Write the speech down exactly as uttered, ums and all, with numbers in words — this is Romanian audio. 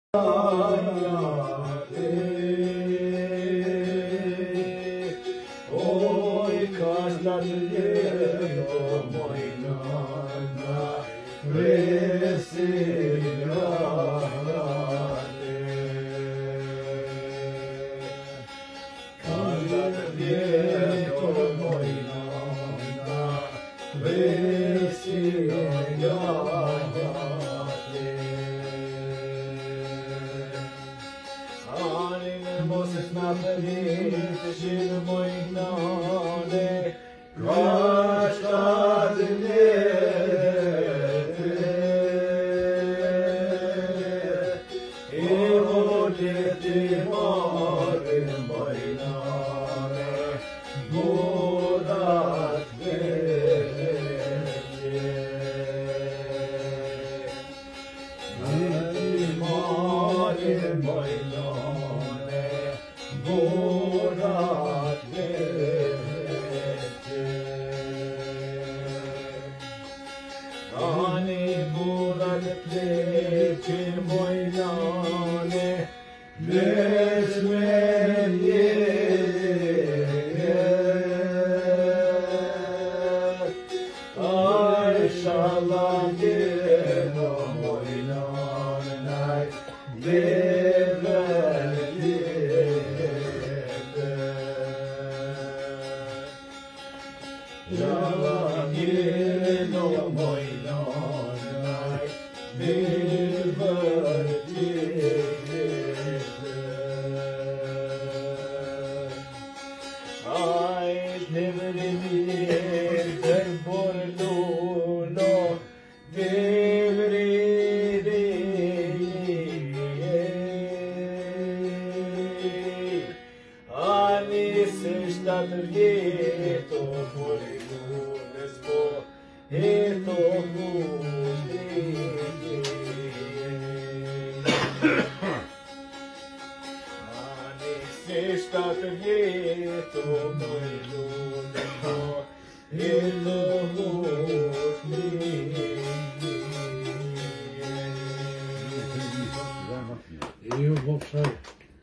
Oj, każda jedno mojna resigare. Każda jedno mojna resigare. Moses naferite sin moinane rastadne evodete mare moinane modat vete mare moinane Borat vete, Ani borat vete moinane, Nesmenye, Ay shalage no moinane, Yalagino moinanai bilvertite. Ai nevrimi per borluno devridi. Ani se stato Eto Ani se stat lieto, moj ludo, eto